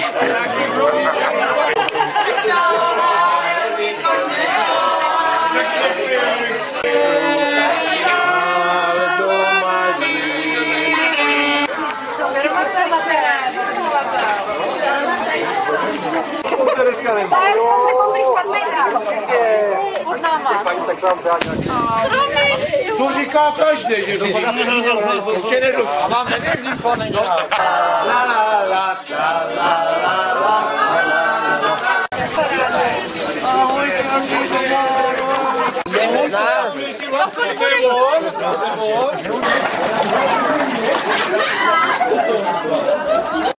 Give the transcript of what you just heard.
Tu říká každý, že to tě nedočí. A vám nevěřím, pane generál. La la la la la la la. Ahoj, Pokud budeš...